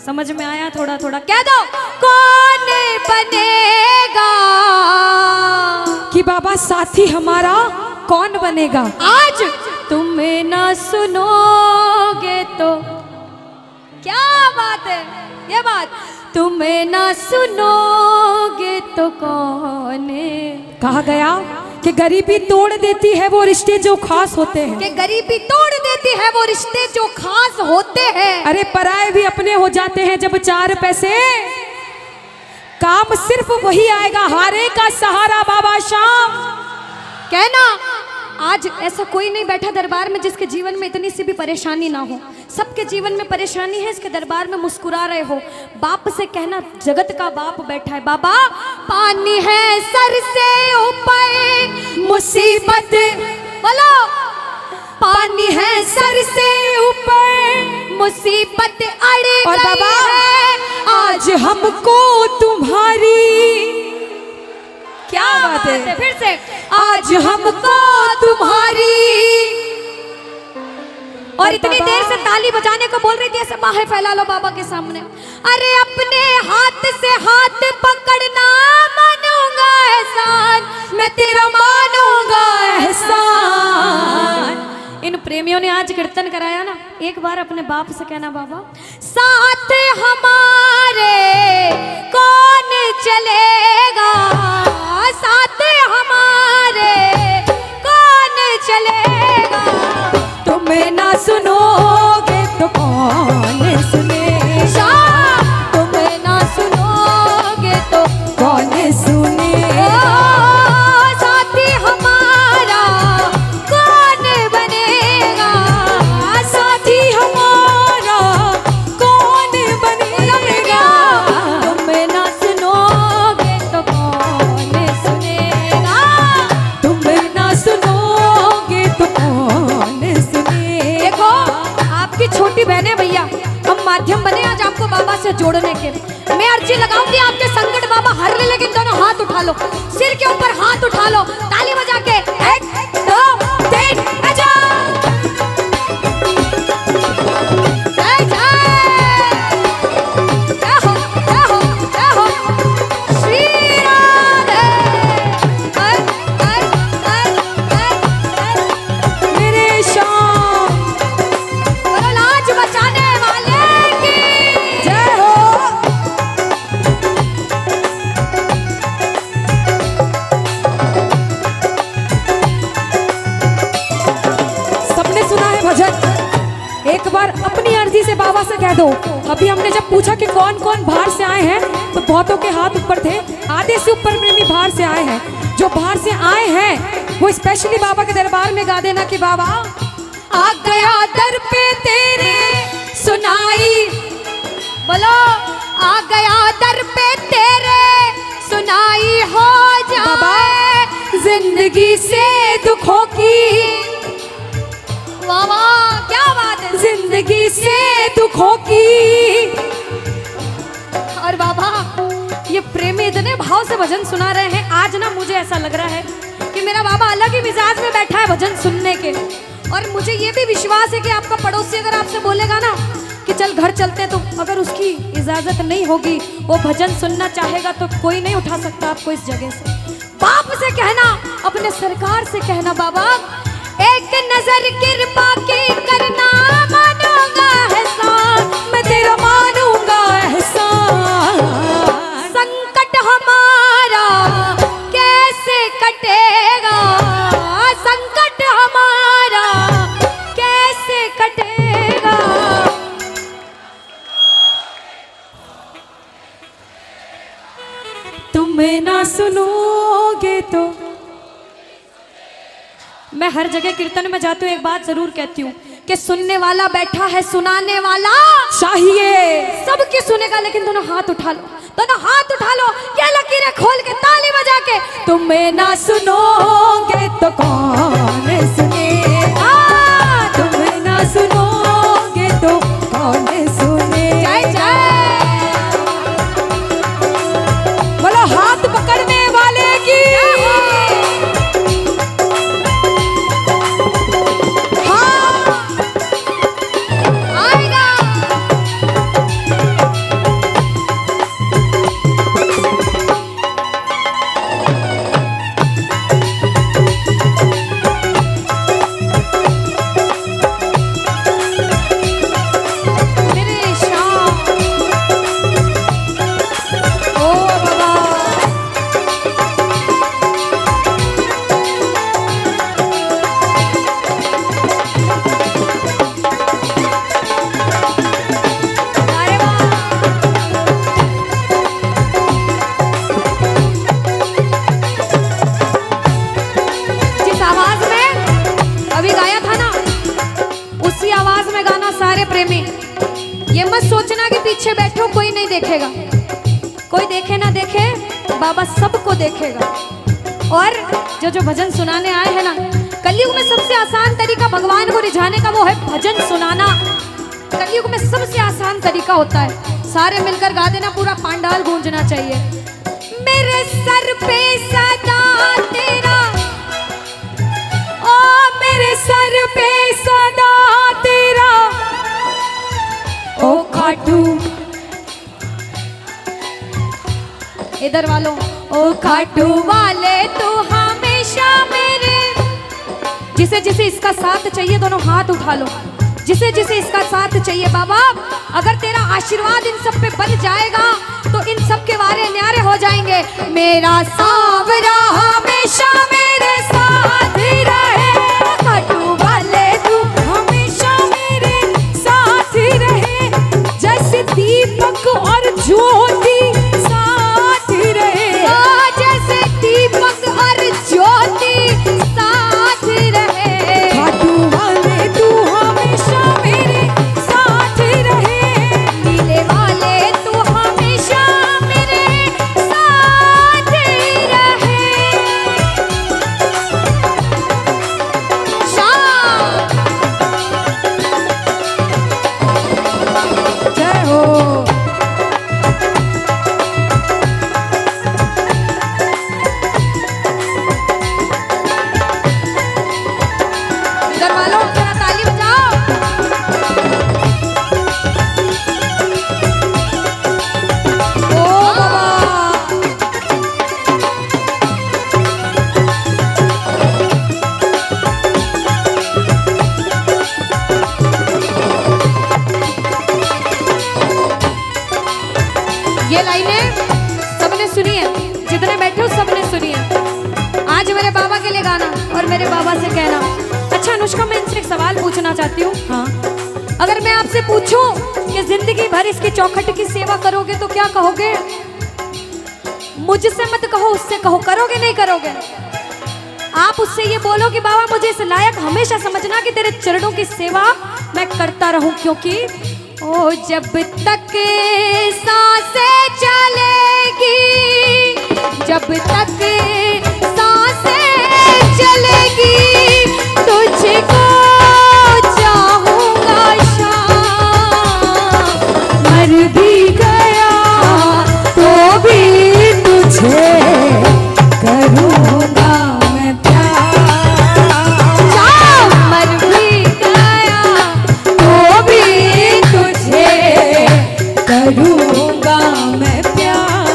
समझ में आया थोड़ा थोड़ा? कह दो कौन बनेगा कि बाबा साथी हमारा कौन बनेगा? आज तुम्हें ना सुनोगे तो। क्या बात है, ये बात, तुम्हें ना सुनोगे तो कौन? कहा गया कि गरीबी तोड़ देती है वो रिश्ते जो खास होते हैं। कि गरीबी तोड़ देती है वो रिश्ते जो खास होते हैं। अरे पराए भी अपने हो जाते हैं जब चार पैसे, काम सिर्फ वही आएगा हारे का सहारा बाबा शाम। कहना आज ऐसा कोई नहीं बैठा दरबार में जिसके जीवन में इतनी सी भी परेशानी ना हो। सबके जीवन में परेशानी है, इसके दरबार में मुस्कुरा रहे हो। बाप से कहना, जगत का बाप बैठा है, बाबा पानी है सर से ऊपर मुसीबत, बोलो पानी है सर से ऊपर मुसीबत अड़ और गई बाबा है आज हमको तुम्हारी, क्या बात है, फिर से आज हमको तुम्हारी। और इतनी देर से ताली बजाने को बोल रही थी, ऐसे बाहें फैला लो बाबा के सामने। अरे अपने हाथ से हाथ पकड़ना, मानूंगा एहसान, मैं तेरा मानूंगा एहसान। इन प्रेमियों ने आज कीर्तन कराया ना, एक बार अपने बाप से कहना, बाबा साथ हमारे कौन चलेगा, साथ हमारे कौन चलेगा, तुम्हें ना सुनोगे तो कौन सुनेगा, तुम्हें ना सुनोगे तो कौन सुनेगा। साथी हमारा कौन बनेगा, साथी हमारा कौन बनेगा, तुम्हें ना सुनोगे तो कौन सुनेगा, तुम्हें ना सुनोगे तो कौन सुनेगा। देखो आपकी छोटी बहनें भैया, हम माध्यम बने आज आपको बाबा से जोड़ने के। मैं अर्जी लगाऊंगी आपके संकट बाबा हर ले, लेकिन दोनों हाथ उठा लो, सिर के ऊपर हाथ उठा लो, ताली बजा के 1 2 3 आजा। जय हो श्री राधे। मेरे शाम बोलो लाज बचाने वाले की जय हो। सबने सुना है भजन, एक बार अपनी अर्जी से बाबा से कह दो। अभी हमने जब पूछा कि कौन कौन बाहर से आए हैं तो बहुतों के हाथ ऊपर थे, आधे से ऊपर प्रेमी बाहर से आए हैं। जो बाहर से आए हैं वो स्पेशली बाबा के दरबार में गा देना कि बाबा आ गया दर पे तेरे सुनाई, बोलो आ गया दर पे तेरे सुनाई हो जाए जिंदगी से दुखों की, वाह वाह क्या बात है, जिंदगी से दुखों की। और बाबा ये प्रेमी इतने भाव से भजन सुना रहे हैं, आज ना मुझे ऐसा लग रहा है कि मेरा बाबा अलग ही मिजाज में बैठा है भजन सुनने के। और मुझे ये भी विश्वास है कि आपका पड़ोसी अगर आपसे बोलेगा ना कि चल घर चलते हैं, तो अगर उसकी इजाजत नहीं होगी, वो भजन सुनना चाहेगा, तो कोई नहीं उठा सकता आपको इस जगह से। बाप से कहना, अपने सरकार से कहना, बाबा एक नजर कृपा की करना, मानूंगा एहसान, मैं तेरा मानूंगा एहसान। संकट हमारा कैसे कटेगा, संकट हमारा कैसे कटेगा। तुम्हें ना सुनोगे तो। मैं हर जगह कीर्तन में जाती हूँ, एक बात जरूर कहती हूँ कि सुनने वाला बैठा है, सुनाने वाला चाहिए। सबकी सुनेगा, लेकिन दोनों हाथ उठा लो, दोनों हाथ उठा लो, ये लकीरें खोल के ताली बजा के। तुम्हें ना सुनोगे तो कौन सुनेगा, तुम्हें ना सुनोगे तो कौन सुनेगा। जय जय। बोलो हाथ पकड़ने वाले की। हाँ आएगा। मत सोचना कि पीछे बैठो कोई नहीं देखेगा। कोई देखे ना देखे, बाबा सबको देखेगा। और जो भजन सुनाने आए हैं ना, कलयुग में सबसे आसान तरीका भगवान को रिझाने का वो है भजन सुनाना। कलयुग में सबसे आसान तरीका होता है। सारे मिलकर गा देना, पूरा पांडाल गूंजना चाहिए। मेरे सर पे सदा तेरा, ओ मेरे सर पे सदा तेरा, ओ खाटू। इधर वालों, ओ खाटू वाले तू हमेशा मेरे। जिसे जिसे इसका साथ चाहिए दोनों हाथ उठा लो। जिसे जिसे इसका साथ चाहिए बाबा, अगर तेरा आशीर्वाद इन सब पे बन जाएगा तो इन सब के वारे न्यारे हो जाएंगे। मेरा सांवरा हमेशा मेरे साथ ही रहे, खाटू वाले तू हमेशा मेरे साथ ही रहे। जैसे दीपक और ज्योति साथ ही रहे, जैसे दीपक और ज्योति साथ ही रहे। खाटू वाले तू हमेशा मेरे साथ ही रहे। नीले वाले तू हमेशा मेरे साथ ही रहे। शाम जय हो। घर वालों जरा ताली बजाओ। ओ बाबा, ये लाइनें सबने सुनी है, जितने बैठे हो सबने सुनी है। आज मेरे बाबा के लिए गाना और मेरे बाबा से कहना। अच्छा अनुष्का, मैं इनसे एक सवाल पूछना चाहती हूँ। हाँ, अगर मैं आपसे पूछूं कि जिंदगी भर इसकी चौखट की सेवा करोगे तो क्या कहोगे? मुझसे मत कहो, उससे कहो, करोगे नहीं करोगे? आप उससे ये बोलो कि बाबा मुझे इस लायक हमेशा समझना कि तेरे चरणों की सेवा मैं करता रहूं, क्योंकि ओ जब तक सांसें चलेगी, जब तक सांसें चलेगी, तुझको चाहूंगा शाम। मर भी गया तो भी तुझे करूँगा मैं प्यार। शाम मर भी गया तो भी तुझे करूँगा मैं प्यार।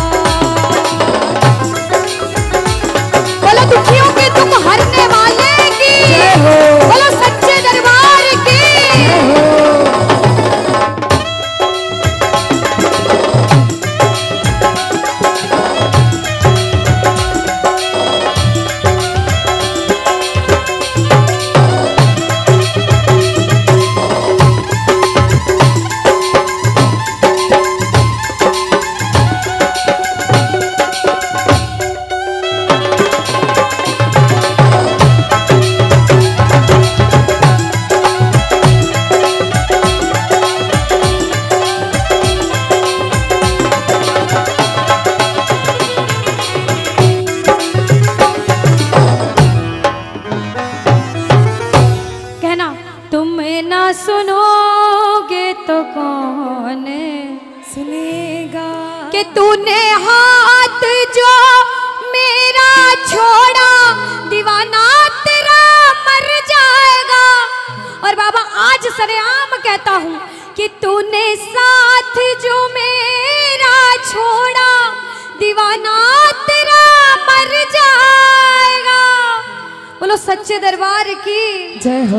बोलो दुखियों के दुख हरने वाले की, जय हो। बोलो सच्चे दरबार की। जय हो। कहना तुम ना सुनोगे तो कौन सुनेगा कि तूने हाथ जो मेरा छोड़ा, दीवाना तेरा मर जाएगा। और बाबा आज सरेआम कहता हूँ कि तूने साथ जो मेरा छोड़ा, दीवाना तेरा मर जाएगा। बोलो सच्चे दरबार की जय हो।